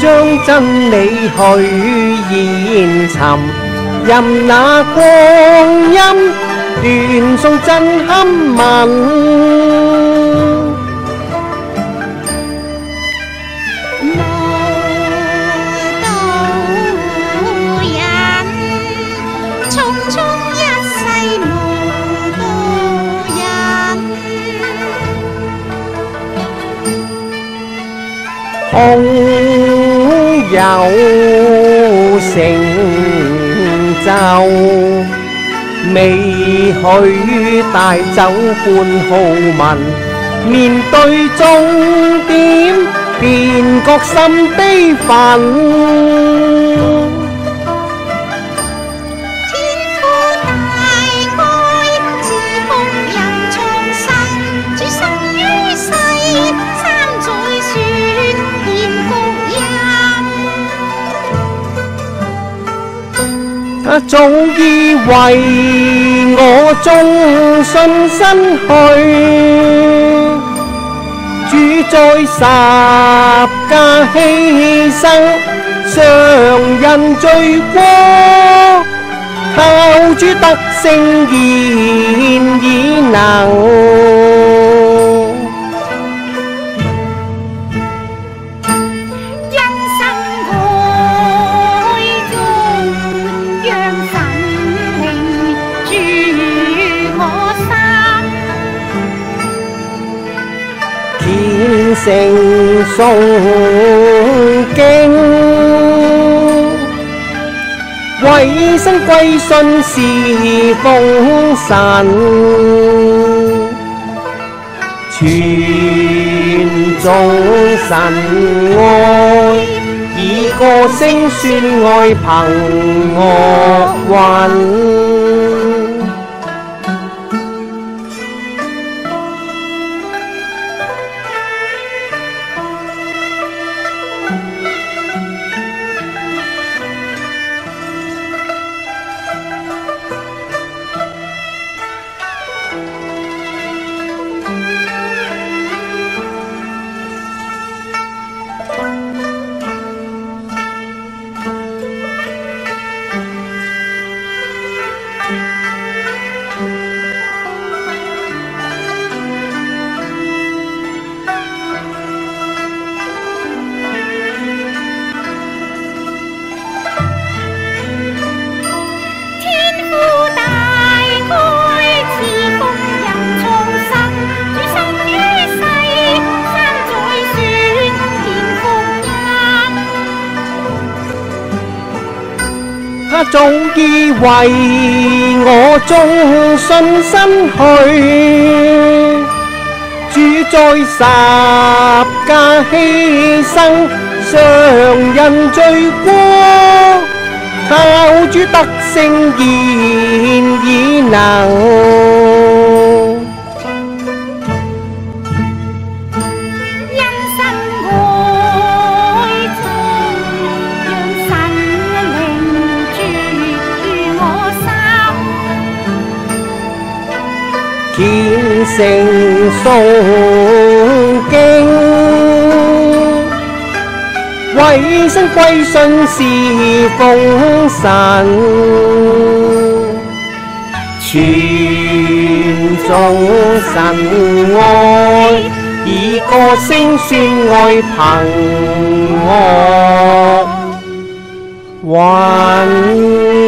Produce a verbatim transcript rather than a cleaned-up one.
將真理去研尋，任那光陰斷送震撼文。空有成就，未許帶走半號文，面對終點便覺心悲憤。他早已為我終身身去，主在十架犧牲，常人罪過，靠主得勝現已能。虔誠誦經，委身歸信侍奉神，傳頌神愛，以歌聲宣愛憑樂韻。他早已為我終身身去，主在十架犧牲，常人罪過，靠主得勝現已能。虔誠誦經，委身歸信侍奉神，傳頌神愛，以歌聲宣愛憑樂韻。